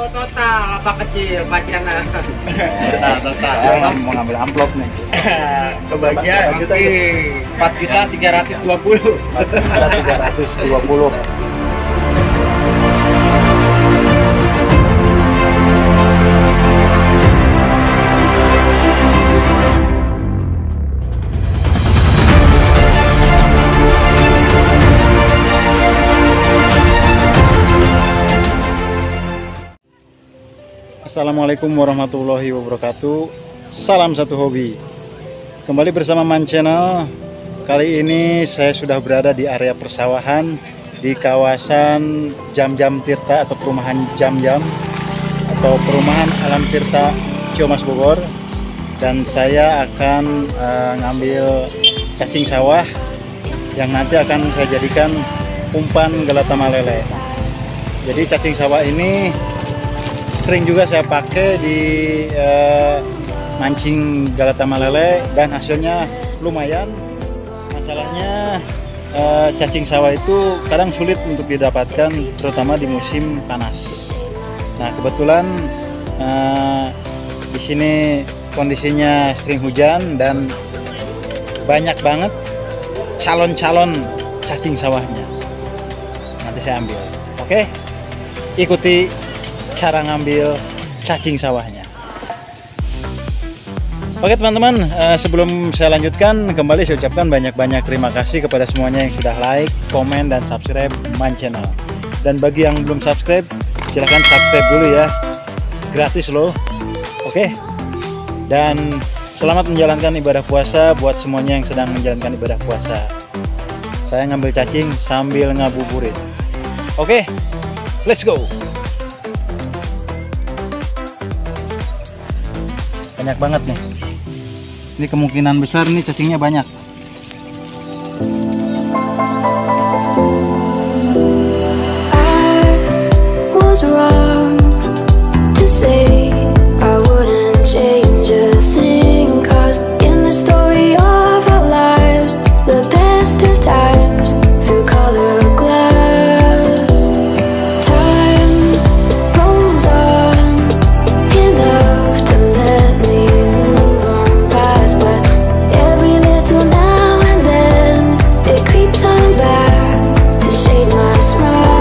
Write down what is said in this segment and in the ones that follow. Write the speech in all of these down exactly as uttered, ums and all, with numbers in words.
total apa kecil paciana. Total, total. Mau ngambil amplop nih. Kebagian empat juta tiga ratus dua puluh. tiga ratus dua puluh. Assalamualaikum warahmatullahi wabarakatuh. Salam satu hobi. Kembali bersama Man Channel. Kali ini saya sudah berada di area persawahan di kawasan Jam-Jam Tirta atau perumahan Jam-Jam atau perumahan Alam Tirta Ciamas Bogor. Dan saya akan uh, ngambil cacing sawah yang nanti akan saya jadikan umpan galata malele. Jadi cacing sawah ini sering juga saya pakai di uh, mancing galata malele dan hasilnya lumayan. Masalahnya uh, cacing sawah itu kadang sulit untuk didapatkan, terutama di musim panas. Nah kebetulan uh, di sini kondisinya sering hujan dan banyak banget calon-calon cacing sawahnya. Nanti saya ambil. Oke, ikuti cara ngambil cacing sawahnya. Oke teman-teman, uh, sebelum saya lanjutkan, kembali saya ucapkan banyak-banyak terima kasih kepada semuanya yang sudah like, komen, dan subscribe Man Channel. Dan bagi yang belum subscribe, silahkan subscribe dulu ya, gratis loh. Oke, dan selamat menjalankan ibadah puasa buat semuanya yang sedang menjalankan ibadah puasa. Saya ngambil cacing sambil ngabuburit. Oke, let's go. Banyak banget nih. Ini kemungkinan besar nih cacingnya banyak. I was wrong to say I wouldn't change a thing, 'cause in the story of our lives, the best of times through color glass, time rolls on enough to let me move on past, but every little now and then it creeps on back to shade my smile.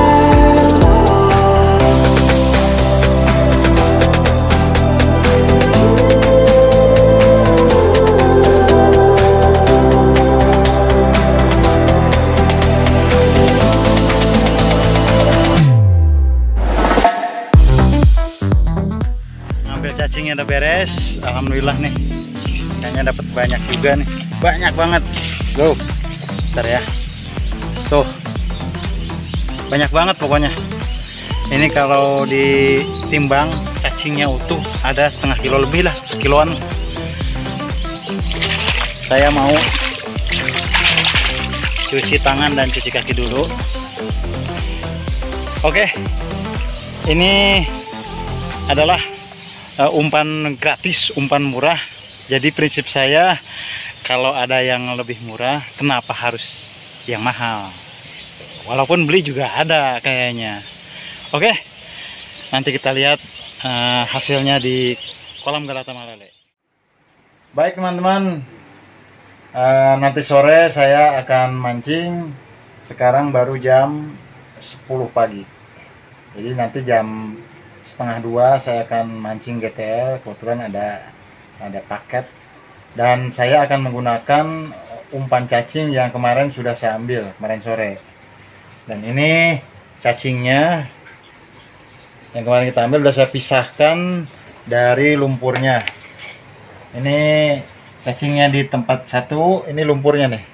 Ngambil cacingnya udah beres, alhamdulillah nih. Kayaknya dapat banyak juga nih, banyak banget. Go, bentar ya. Tuh, banyak banget pokoknya. Ini kalau ditimbang cacingnya utuh ada setengah kilo lebih lah, sekiloan. Saya mau cuci tangan dan cuci kaki dulu. Oke, ini adalah uh, umpan gratis, umpan murah. Jadi prinsip saya, kalau ada yang lebih murah, kenapa harus yang mahal? Walaupun beli juga ada kayaknya. Oke, nanti kita lihat uh, hasilnya di kolam galata malele. Baik teman-teman, uh, nanti sore saya akan mancing. Sekarang baru jam sepuluh pagi. Jadi nanti jam setengah dua saya akan mancing G T L. Kebetulan ada ada paket, dan saya akan menggunakan umpan cacing yang kemarin sudah saya ambil kemarin sore. Dan ini cacingnya yang kemarin kita ambil sudah saya pisahkan dari lumpurnya. Ini cacingnya di tempat satu, ini lumpurnya nih.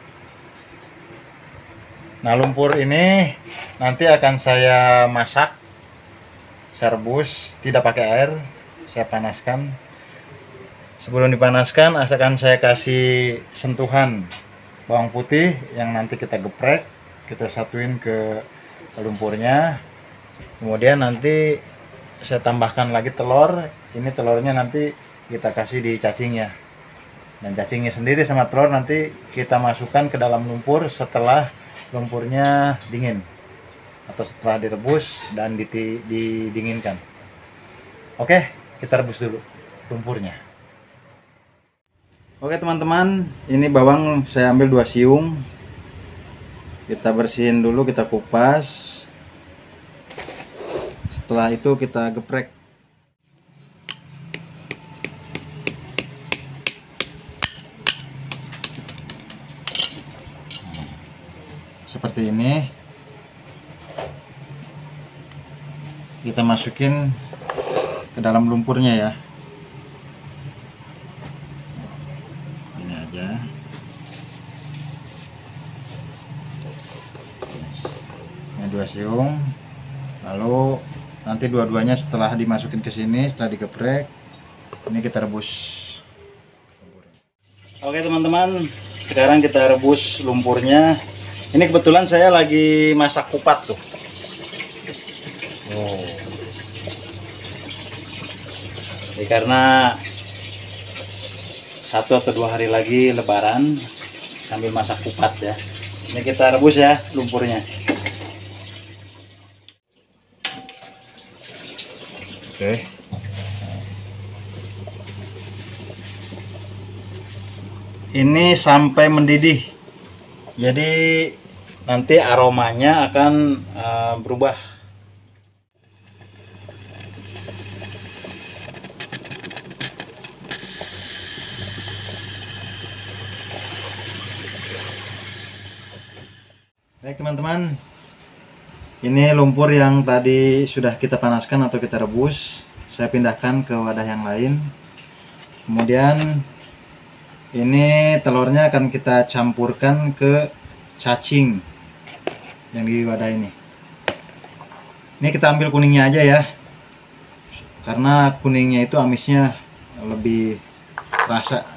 Nah lumpur ini nanti akan saya masak, saya rebus, tidak pakai air, saya panaskan. Sebelum dipanaskan akan saya kasih sentuhan bawang putih yang nanti kita geprek, kita satuin ke lumpurnya. Kemudian nanti saya tambahkan lagi telur. Ini telurnya nanti kita kasih di cacingnya. Dan cacingnya sendiri sama telur nanti kita masukkan ke dalam lumpur setelah lumpurnya dingin atau setelah direbus dan didinginkan. Oke, kita rebus dulu lumpurnya. Oke teman-teman, ini bawang saya ambil dua siung. Kita bersihin dulu, kita kupas. Setelah itu kita geprek. Seperti ini. Kita masukin ke dalam lumpurnya ya. Ini aja. Ini dua siung. Lalu nanti dua-duanya setelah dimasukin ke sini, setelah digeprek, ini kita rebus. Oke teman-teman, sekarang kita rebus lumpurnya. Ini kebetulan saya lagi masak kupat tuh. Oh. Jadi karena satu atau dua hari lagi Lebaran, sambil masak kupat ya. Ini kita rebus ya lumpurnya. Oke. Ini sampai mendidih. Jadi nanti aromanya akan uh, berubah. Baik teman-teman, ini lumpur yang tadi sudah kita panaskan atau kita rebus, saya pindahkan ke wadah yang lain. Kemudian ini telurnya akan kita campurkan ke cacing yang di wadah ini. Ini kita ambil kuningnya aja ya, karena kuningnya itu amisnya lebih terasa.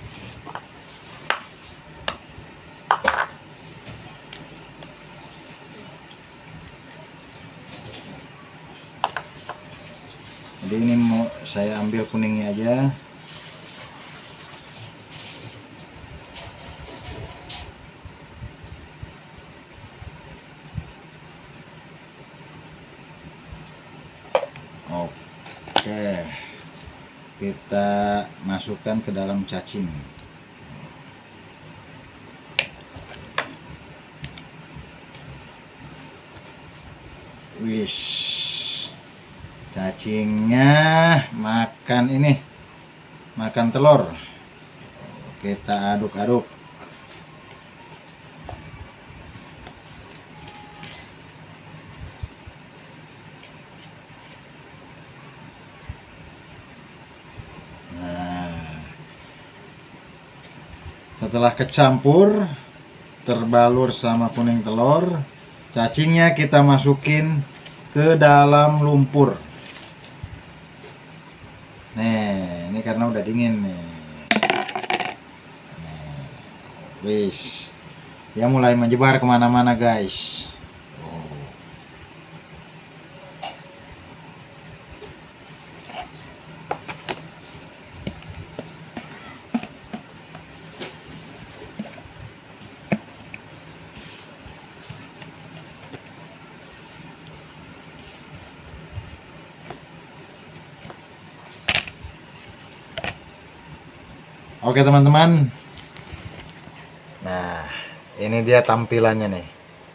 Jadi ini mau saya ambil kuningnya aja. Oke, kita masukkan ke dalam cacing. Wish. Cacingnya makan ini, makan telur. Kita aduk-aduk. Nah, setelah kecampur, terbalur sama kuning telur, cacingnya kita masukin ke dalam lumpur. Nih, ini karena udah dingin nih. Nih, wis, dia mulai menyebar kemana-mana guys. Oh. Oke teman-teman, nah ini dia tampilannya nih.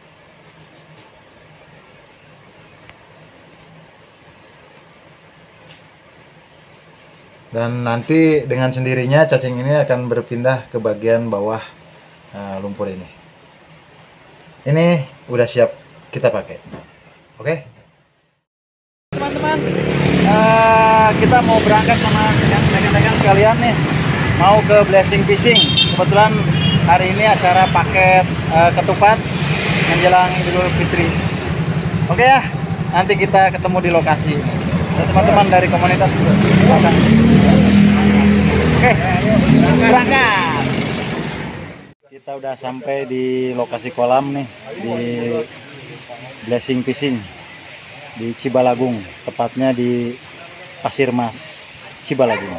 Dan nanti dengan sendirinya cacing ini akan berpindah ke bagian bawah nah, lumpur ini. Ini udah siap kita pakai. Oke teman-teman, uh, kita mau berangkat sama rekan-rekan sekalian nih, mau ke Blessing Fishing. Kebetulan hari ini acara paket uh, ketupat menjelang Idul Fitri. Oke ya, nanti kita ketemu di lokasi. Teman-teman dari komunitas juga. Oke, berangkat. Kita udah sampai di lokasi kolam nih, di Blessing Fishing di Cibalagung, tepatnya di Pasir Mas Cibalagung.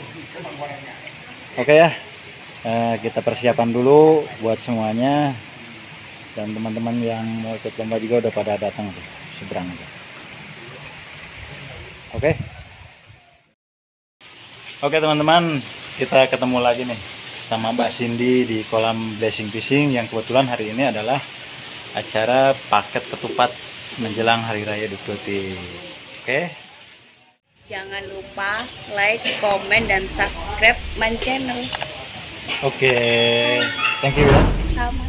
Oke ya, eh, kita persiapan dulu buat semuanya, dan teman-teman yang mau ikut lomba juga udah pada datang tuh, seberang tuh. Oke, Oke teman-teman, kita ketemu lagi nih sama Mbak Cindy di kolam blessing fishing yang kebetulan hari ini adalah acara paket ketupat menjelang Hari Raya Idul Fitri. Oke. Jangan lupa like, komen, dan subscribe my channel. Oke, thank you. Sama.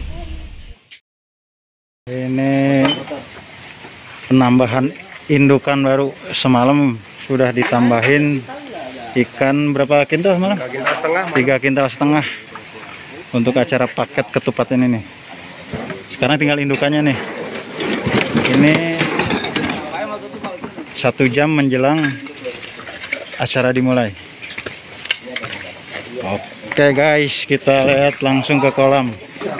Ini penambahan indukan baru, semalam sudah ditambahin ikan berapa kintal semalam? tiga kintal setengah untuk acara paket ketupat ini nih. Sekarang tinggal indukannya nih. Ini satu jam menjelang acara dimulai. Oke guys, kita lihat langsung ke kolam.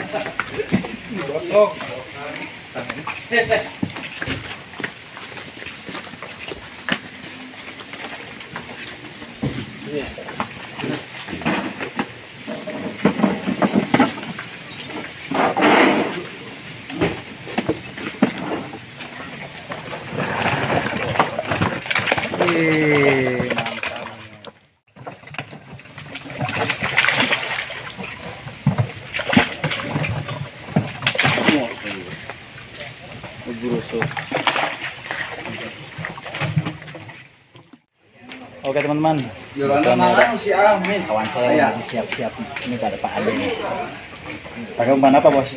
Wih, mantap. Oke teman-teman, kawan saya siap-siap. Ini ada Pak Ade. Pakai umpan apa bos?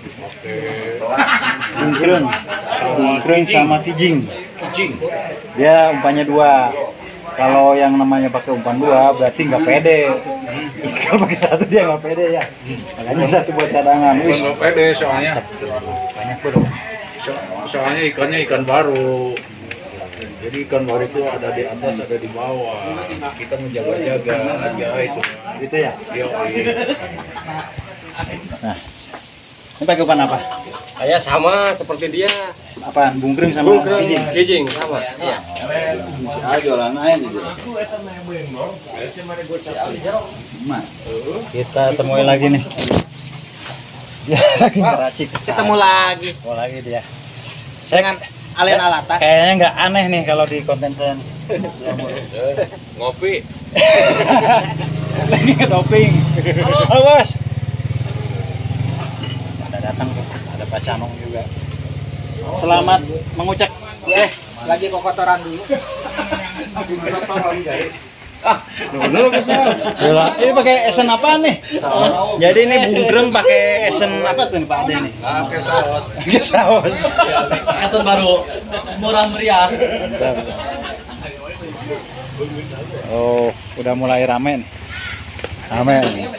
Bungkrun, bungkrun sama kijing. Dia umpannya dua. Kalau yang namanya pakai umpan dua berarti nggak pede. Kalau pakai satu dia nggak pede ya. Makanya satu buat cadangan. Nggak pede soalnya. Banyak bro. So, soalnya ikannya ikan baru. Jadi ikan baru itu ada di atas, ada di bawah. Kita menjaga-jaga aja itu. Gitu ya? Iya. Nah, ini pakai umpan apa? Saya sama seperti dia. Apaan? Bungkring sama Bungkrung, kijing? kijing sama. Iya. Ah, jualan aja gitu. Kita temui lagi nih. Ya, lagi ngeracik. Ketemu lagi. Oh, lagi dia. Saya Dengan alian alatas. kayaknya nggak aneh nih kalau di konten saya nih. Ngopi. Lagi ngetoping. Halo, halo bos. Ada datang tuh, ada Pak Canong juga. Selamat mengucap. Eh, lagi kokotoran dulu. Dulu bisa. Ini pakai esen apa nih? Jadi ini bungkreng pakai esen apa tuh nih Pak Ade nih? Pakai saus. Pakai saus. Esen baru murah meriah. Oh, udah mulai rame nih. Rame.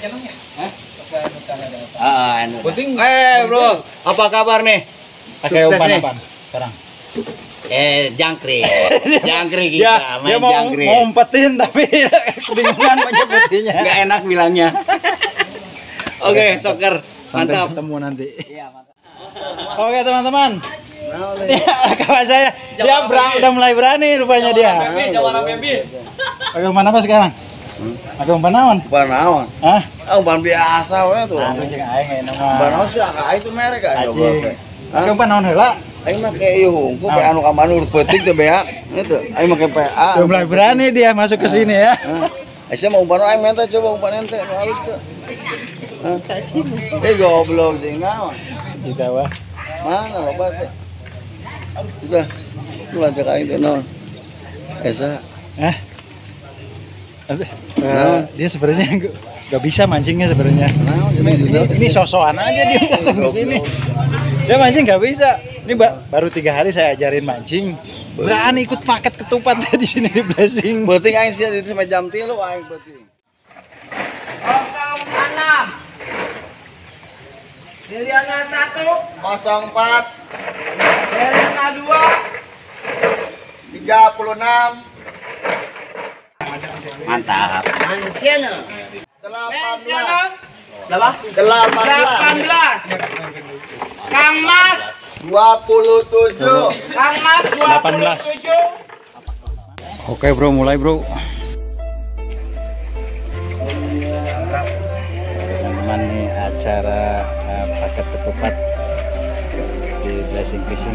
Ah, penting. Eh, bro, apa kabar nih? Pakai Sukses umpan nih. apa sekarang? Eh, jangkrik. Jangkrik Dia, kita, dia main mau, jangkrik. mau umpetin tapi kebingungan menyebutinya. Nggak enak bilangnya. Oke, soccer. Sampai Mantap. ketemu nanti. Iya, mantap. Oke teman-teman. Ya, kawan saya, dia berang, udah mulai berani rupanya dia. Jawara baby. Pakai umpan apa sekarang? Pakai umpan naon? Umpan naon? Hah? Ah, umpan biasa we tuh. Anu jeung aing Umpan nama. naon sih ah itu merek aja. Aji. Pakai umpan naon heula? Aing mah kayak ieu hungku pe anu ka mana urut peuting teh bea. Itu aing make P A. Udah mulai berani dia masuk ke sini ya. Aisyah mau umpan aing minta coba umpan ente nu halus tuh. Hah? Eh goblok jeung naon? Kita wah. Mana loba teh? Sudah. Lu ajak aing teh naon? Esa. Eh. Uh, dia sebenarnya nggak nggak bisa mancingnya sebenarnya. Naon Ini, ini, ini sosokan aja dia datang ke sini. Dia mancing nggak bisa. Ini ba baru tiga hari saya ajarin mancing. Berani ikut paket ketupat di sini di Blessing. Peuting aing sia di sampai jam tilu aing peuting. nol enam. Liliana satu. nol empat Liliana dua. tiga puluh enam Mantap. Manciana. delapan belas Berapa? delapan belas Kang Mas. dua puluh tujuh Kang Mas delapan belas. Oke bro, mulai bro. Teman-teman nih acara uh, paket ketupat di Blessing Fishing.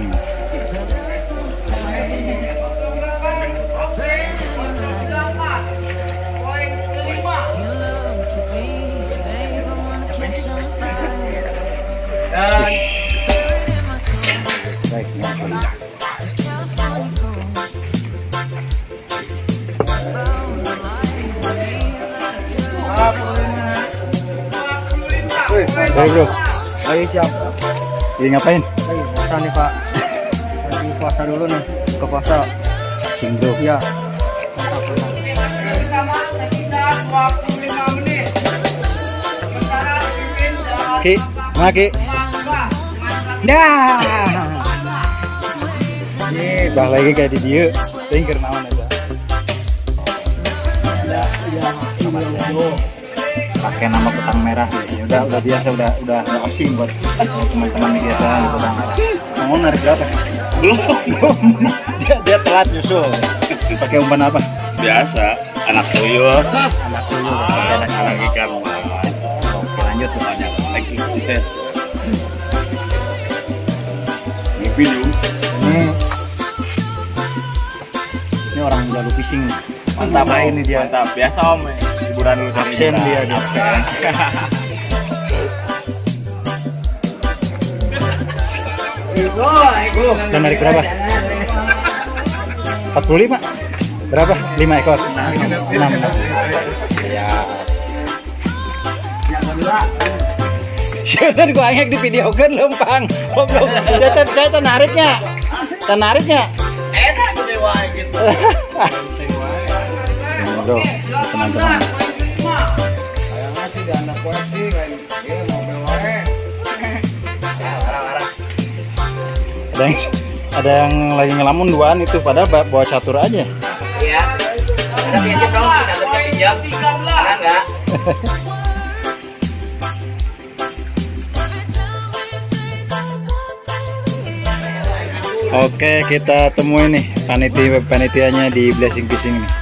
Baik bro. Lagi siap. Lagi ngapain? Lagi puasa nih Pak. Lagi puasa dulu nih. Ke puasa. Cing bro. Iya. Ki, mana Ki? Dah. Nih, bah lagi kayak di dia. Tingker naon aja. Ada. Pakai nama ketang merah. Ya udah udah biasa udah udah udah asing buat teman-teman di biasa ketang merah. Mau narik berapa? Belum. Belum. Dia, dia telat nyusul. Pakai umpan apa? Biasa, anak tuyul. Anak tuyul. Anak anak ikan. Oke, lanjut tuh. Banyak lagi set. Ini video. Ini ini orang jalu fishing nih. Mantap main nih dia. Mantap, biasa om. Hiburan dulu cari Absen hiburan. dia dia. Absen. Dan narik berapa? empat puluh lima. Berapa? lima ekor. enam. Ya. Jangan gua angek di video kan lempang. Goblok. Saya teh saya teh nariknya. Teh nariknya. Enak gede wae gitu. Bro, teman-teman. Sayangnya sih di anak gue sih kayak ini mobil wae. Ada yang ada yang lagi ngelamun duaan itu padahal ba- bawa catur aja. Iya. Ada pinjam dong, ada pinjam. Ada enggak? Oke, kita temuin nih panitia panitianya di Blessing Fishing nih.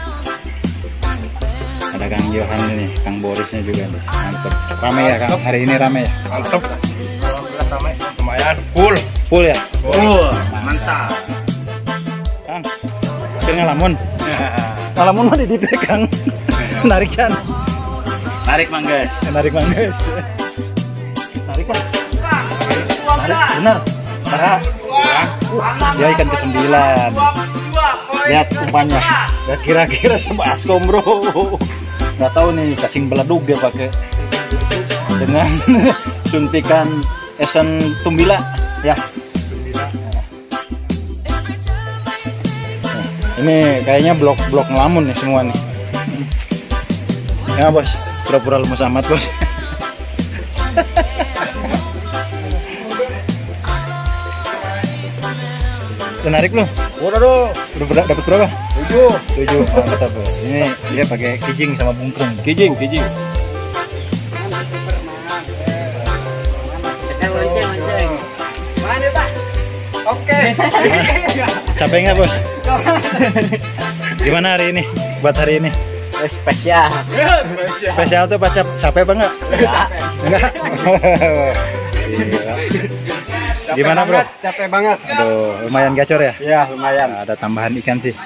Ada Kang Johan nih, Kang Borisnya juga nih. Mantap. Rame ya Kang, hari ini rame ya? Mantap. Lumayan full. Full ya? Full. Mantap. Kang, kira ngelamun? Ngelamun mah di ditu Kang. Narik kan? Tarik Mang guys. Narik mana guys? Narik kan? Narik, bener. Parah. Dia ikan ke sembilan. Lihat umpannya. Gak kira-kira sama askom bro. Gak tahu nih cacing beledug dia pakai dengan suntikan esen tumbila ya. Ini kayaknya blok-blok ngelamun nih semua nih. Ya bos, pura-pura lemes amat bos. Udah narik lu? Udah dong. Udah ber- dapet berapa? Tujuh. Tujuh. Mantap bro. Ini dia pakai kijing sama bungkung. Kijing, kijing. Mana Pak? Oke. Capek nggak bos? Gimana hari ini? Buat hari ini? Spesial. Spesial tuh pas cap- capek apa enggak? Enggak. Iya. Gimana bro? Capek banget. Aduh, lumayan gacor ya? Iya, lumayan. Nah, ada tambahan ikan sih.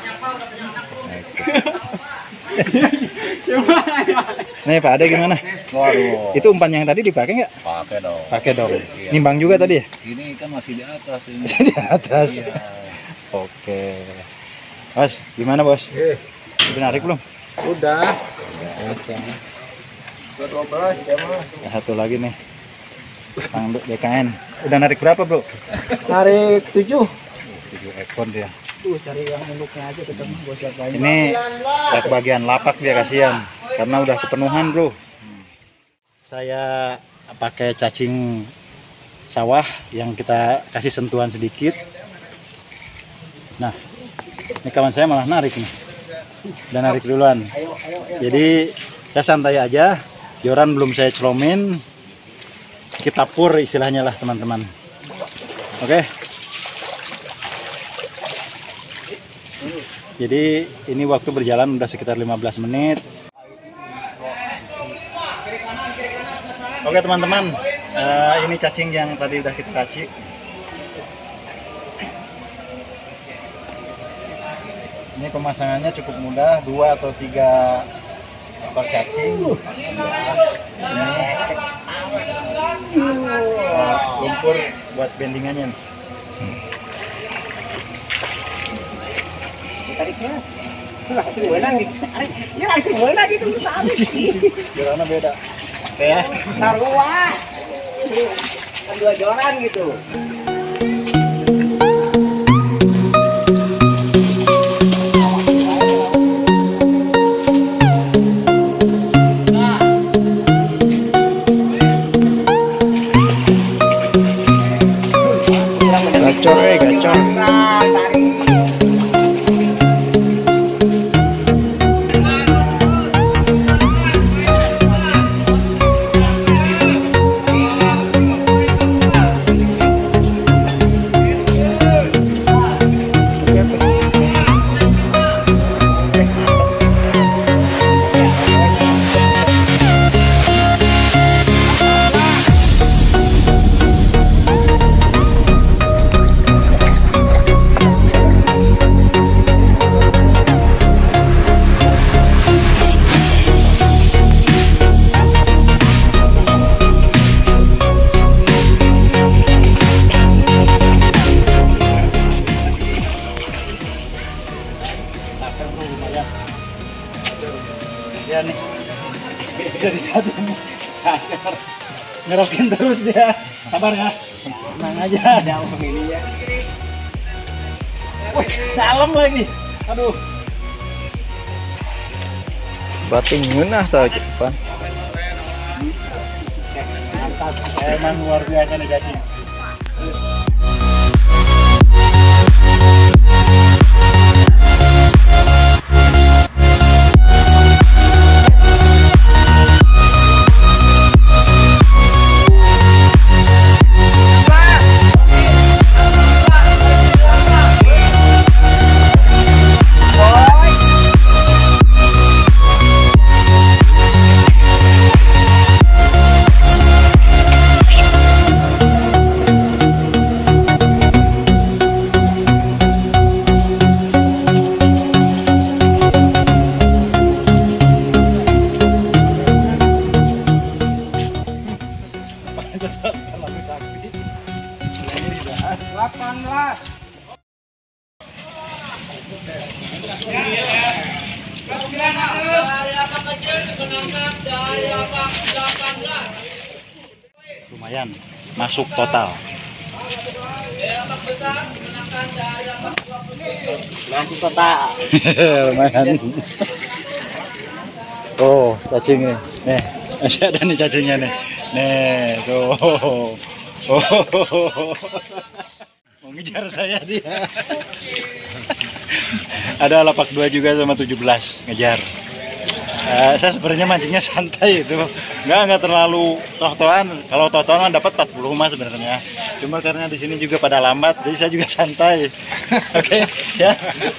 Nih Pak Ade gimana? Waduh. Itu umpan yang tadi dipakai nggak? Pakai dong. Pakai dong. Nimbang juga tadi ya? Ini kan masih di atas ini. Di atas. Iya. Oke. Bos, gimana bos? Eh, Udah narik belum? udah. dua belas ya mah. Satu lagi nih. Kang D K N. Udah narik berapa bro? Narik tujuh. Tujuh ekor dia. Tuh cari yang induknya aja ketemu bos siapa ini. Ini ya kebagian lapak dia kasihan karena udah kepenuhan bro. Saya pakai cacing sawah yang kita kasih sentuhan sedikit. Nah, ini kawan saya malah narik nih. Udah narik duluan. Jadi saya santai aja. Joran belum saya celomin. Kita pur istilahnya lah teman-teman. Oke. Jadi ini waktu berjalan udah sekitar lima belas menit. Oke teman-teman, uh, ini cacing yang tadi udah kita racik. Ini pemasangannya cukup mudah, dua atau tiga ekor cacing. Ini uh, lumpur buat bendingannya. Tariknya langsung menang gitu. Ini langsung menang gitu. Gimana beda? Ya. Sarua. Dua joran gitu. Gacor, eh, gacor. Ya nih, dari tadi ngerokin terus dia. Sabar ya, tenang aja. Ada orang ini ya. Wih, dalam lagi. Aduh. Bating ngeunah tau cepan. Mantap, emang luar biasa nih cacing. delapan belas. Lumayan, masuk total. Masuk total. Lumayan. Oh, cacing nih. Nih, masih ada nih cacingnya nih. Nih, tuh. Oh. Mau ngejar saya dia. Ada lapak dua juga sama tujuh belas ngejar. Uh, saya sebenarnya mancingnya santai itu, nggak nggak terlalu toh-tohan. Kalau toh-tohan dapat empat puluh mas sebenarnya. Cuma karena di sini juga pada lambat, jadi saya juga santai. Oke, okay, ya.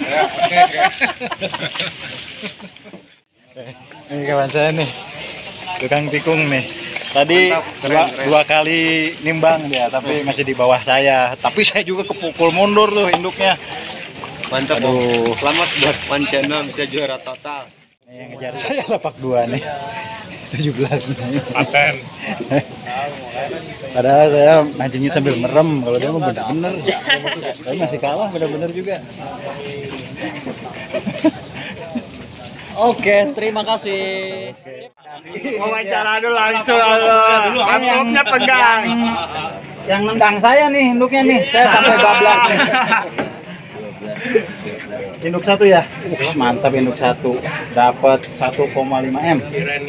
Ini kawan saya nih, tukang tikung nih. Tadi mantap, keren, dua, keren. dua kali nimbang dia, tapi masih di bawah saya. Tapi saya juga kepukul mundur tuh induknya. Mantap. Aduh. Selamat buat Mancena bisa juara total. Ini yang ngejar saya lapak dua nih. tujuh belas nih. Paten. Padahal saya mancingnya sambil merem, kalau dia mah bener-bener. Tapi masih kalah bener-bener juga. Oke, terima kasih. Wawancara dulu langsung, amplopnya pegang. Yang nendang saya nih induknya nih, saya sampai bablas nih. Induk satu ya, uh, mantap induk satu, dapat satu koma lima M.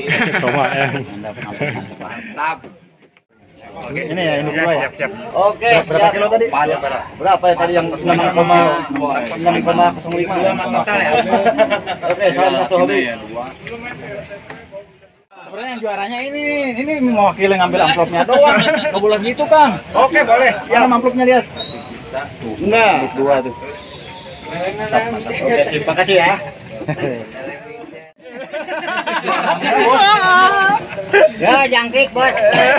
Mantap. Ini ya induk dua ya. Oke, berapa kilo tadi? Berapa ya tadi yang enam koma nol lima? Total ya. Oke, salam satu hobi. Sebenarnya yang juaranya ini, ini mewakili ngambil amplopnya doang. Nggak boleh gitu Kang. Oke, boleh. Siapa amplopnya lihat? Nah, Induk dua tuh. Mantap, mantap. Oke, sip. Makasih ya. Ya, jangkrik, Bos.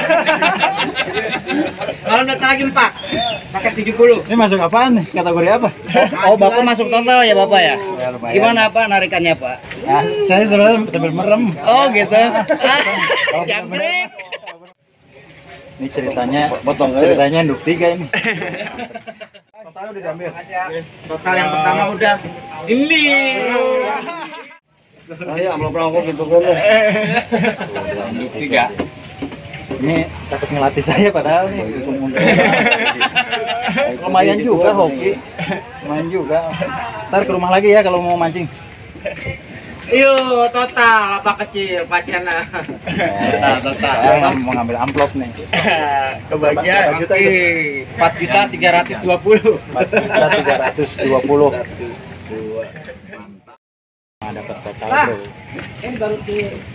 kalau udah lagi Pak, pakai tujuh puluh. Ini masuk apaan nih? Kategori apa? Oh, Bapak masuk total ya, Bapak ya? Ya, lumayan. Gimana Pak narikannya, Pak? Nah, saya sebenarnya sambil merem. Oh, gitu. Kalau Jangkrik. Ini ceritanya, potong ceritanya induk tiga ini. Totalnya udah diambil. Total yang pertama udah. Ini. Nah, ya, amplop rokok gitu kan. Tiga. Ini takut ngelatih saya padahal nih. Lumayan juga hoki. Lumayan juga. Ntar ke rumah lagi ya kalau mau mancing. Iyo, total apa kecil pacana. Nah, total. Saya mau ngambil amplop nih. Kebagian juta empat juta tiga ratus dua puluh. empat juta tiga ratus dua puluh. Nah, dapat total, bro. Ini baru di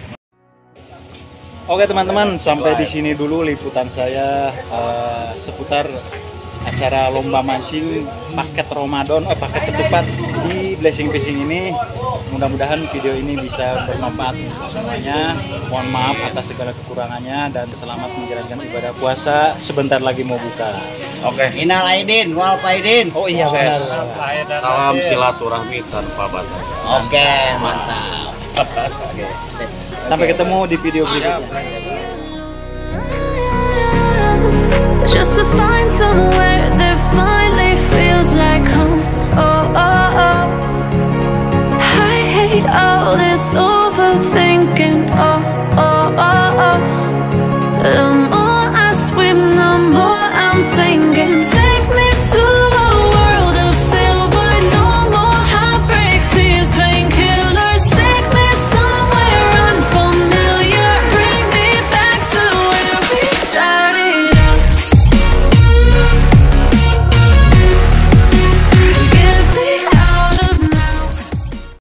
Oke teman-teman, sampai di sini dulu liputan saya uh, seputar acara lomba mancing paket Ramadan, eh paket ketupat di Blessing Fishing ini. Mudah-mudahan video ini bisa bermanfaat untuk semuanya. Mohon maaf atas segala kekurangannya dan selamat menjalankan ibadah puasa. Sebentar lagi mau buka. Oke. Inal Aidin, wal Faidin. Oh iya benar. Salam silaturahmi tanpa batas. Oke, mantap. Sampai ketemu di video berikutnya. Just to find somewhere that finally feels like home. Oh, oh, oh. I hate all this overthinking. Oh, oh.